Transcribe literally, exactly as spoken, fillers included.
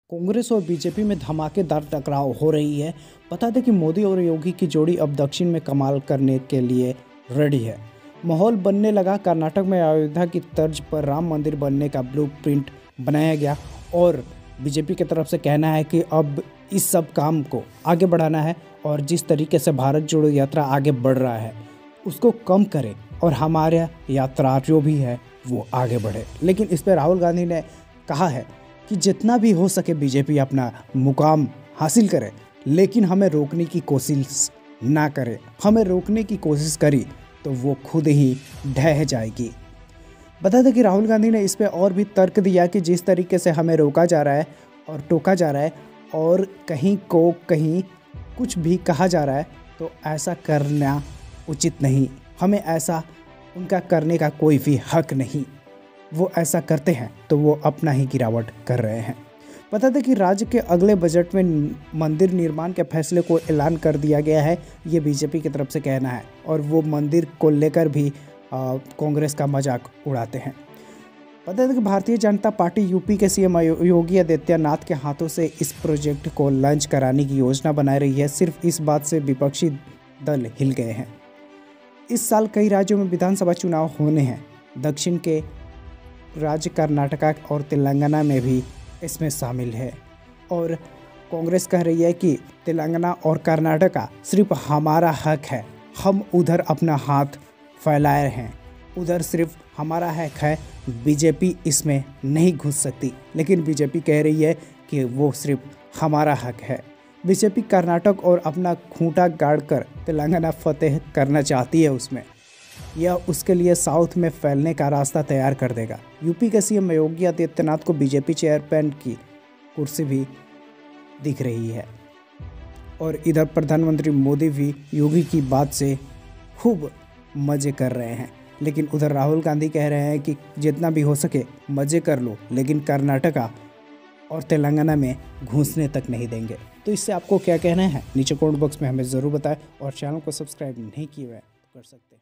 कांग्रेस और बीजेपी में धमाकेदार टकराव हो रही है। बता दें कि मोदी और योगी की जोड़ी अब दक्षिण में कमाल करने के लिए रेडी है। माहौल बनने लगा। कर्नाटक में अयोध्या की तर्ज पर राम मंदिर बनने का ब्लूप्रिंट बनाया गया और बीजेपी की तरफ से कहना है कि अब इस सब काम को आगे बढ़ाना है और जिस तरीके से भारत जोड़ो यात्रा आगे बढ़ रहा है उसको कम करें और हमारे यात्रा जो भी है वो आगे बढ़े। लेकिन इस पर राहुल गांधी ने कहा है कि जितना भी हो सके बीजेपी अपना मुकाम हासिल करे, लेकिन हमें रोकने की कोशिश ना करे। हमें रोकने की कोशिश करी तो वो खुद ही ढह जाएगी। बता दें कि राहुल गांधी ने इस पे और भी तर्क दिया कि जिस तरीके से हमें रोका जा रहा है और टोका जा रहा है और कहीं को कहीं कुछ भी कहा जा रहा है तो ऐसा करना उचित नहीं। हमें ऐसा उनका करने का कोई भी हक नहीं। वो ऐसा करते हैं तो वो अपना ही गिरावट कर रहे हैं। बता दें कि राज्य के अगले बजट में मंदिर निर्माण के फैसले को ऐलान कर दिया गया है, ये बीजेपी की तरफ से कहना है और वो मंदिर को लेकर भी कांग्रेस का मजाक उड़ाते हैं। बता दें कि भारतीय जनता पार्टी यूपी के सीएम योगी आदित्यनाथ के हाथों से इस प्रोजेक्ट को लॉन्च कराने की योजना बना रही है। सिर्फ इस बात से विपक्षी दल हिल गए हैं। इस साल कई राज्यों में विधानसभा चुनाव होने हैं। दक्षिण के राज्य कर्नाटका और तेलंगाना में भी इसमें शामिल है और कांग्रेस कह रही है कि तेलंगाना और कर्नाटका सिर्फ हमारा हक है, हम उधर अपना हाथ फैलाए हैं, उधर सिर्फ हमारा हक है, बीजेपी इसमें नहीं घुस सकती। लेकिन बीजेपी कह रही है कि वो सिर्फ हमारा हक है। बीजेपी कर्नाटक और अपना खूंटा गाड़कर तेलंगाना फतेह करना चाहती है। उसमें यह उसके लिए साउथ में फैलने का रास्ता तैयार कर देगा। यूपी के सीएम योगी आदित्यनाथ को बीजेपी चेयरमैन की कुर्सी भी दिख रही है और इधर प्रधानमंत्री मोदी भी योगी की बात से खूब मज़े कर रहे हैं। लेकिन उधर राहुल गांधी कह रहे हैं कि जितना भी हो सके मज़े कर लो, लेकिन कर्नाटका और तेलंगाना में घुसने तक नहीं देंगे। तो इससे आपको क्या कहना है नीचे कमेंट बॉक्स में हमें ज़रूर बताएं और चैनल को सब्सक्राइब नहीं किए हुए तो कर सकते हैं।